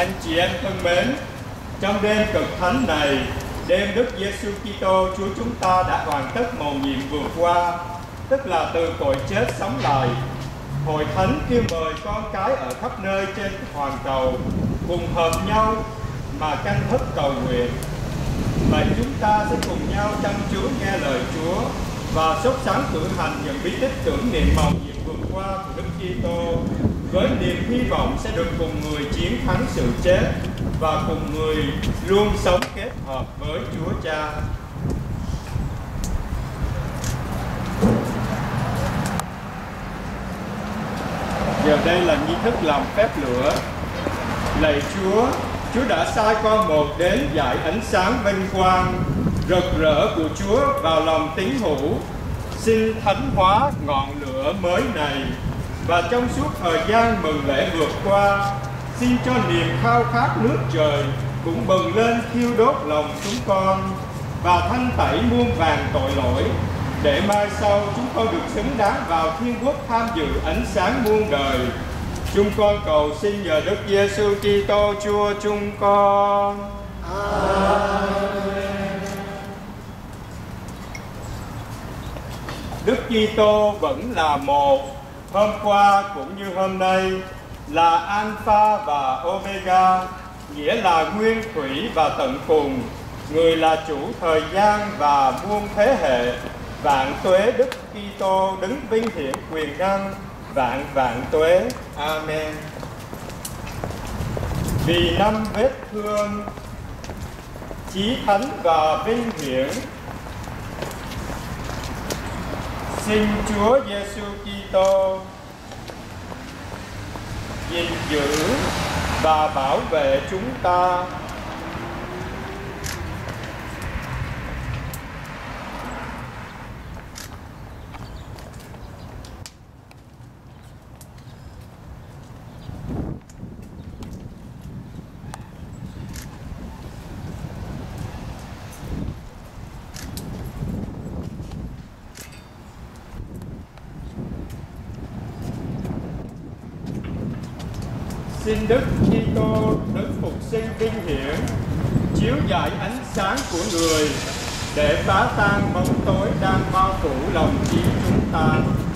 Anh chị em thân mến, trong đêm cực thánh này, đêm Đức Giêsu Kitô Chúa chúng ta đã hoàn tất mầu nhiệm vừa qua, tức là từ cõi chết sống lại. Hội thánh kêu mời con cái ở khắp nơi trên hoàn cầu cùng hợp nhau mà canh thức cầu nguyện. Vậy chúng ta sẽ cùng nhau chăm chú nghe lời Chúa và sốt sắng cử hành những bí tích tưởng niệm mầu nhiệm vừa qua của Đức Kitô, với niềm hy vọng sẽ được cùng người chiến thắng sự chết và cùng người luôn sống kết hợp với Chúa Cha. Giờ đây là nghi thức làm phép lửa. Lạy Chúa, Chúa đã sai con một đến dạy ánh sáng vinh quang rực rỡ của Chúa vào lòng tín hữu. Xin thánh hóa ngọn lửa mới này, và trong suốt thời gian mừng lễ vượt qua, xin cho niềm khao khát nước trời cũng bừng lên thiêu đốt lòng chúng con và thanh tẩy muôn vàn tội lỗi, để mai sau chúng con được xứng đáng vào thiên quốc tham dự ánh sáng muôn đời. Chúng con cầu xin nhờ Đức Giêsu Kitô Chúa chúng con. Amen. Đức Kitô vẫn là một, hôm qua cũng như hôm nay, là Alpha và Omega, nghĩa là nguyên thủy và tận cùng. Người là chủ thời gian và muôn thế hệ. Vạn tuế Đức Kitô đứng vinh hiển quyền năng vạn vạn tuế. Amen. Vì năm vết thương, chí thánh và vinh hiển, xin Chúa Giêsu Kitô gìn giữ và bảo vệ chúng ta. Xin Đức Kitô đấng phục sinh vinh hiển chiếu rọi ánh sáng của người để phá tan bóng tối đang bao phủ lòng trí chúng ta.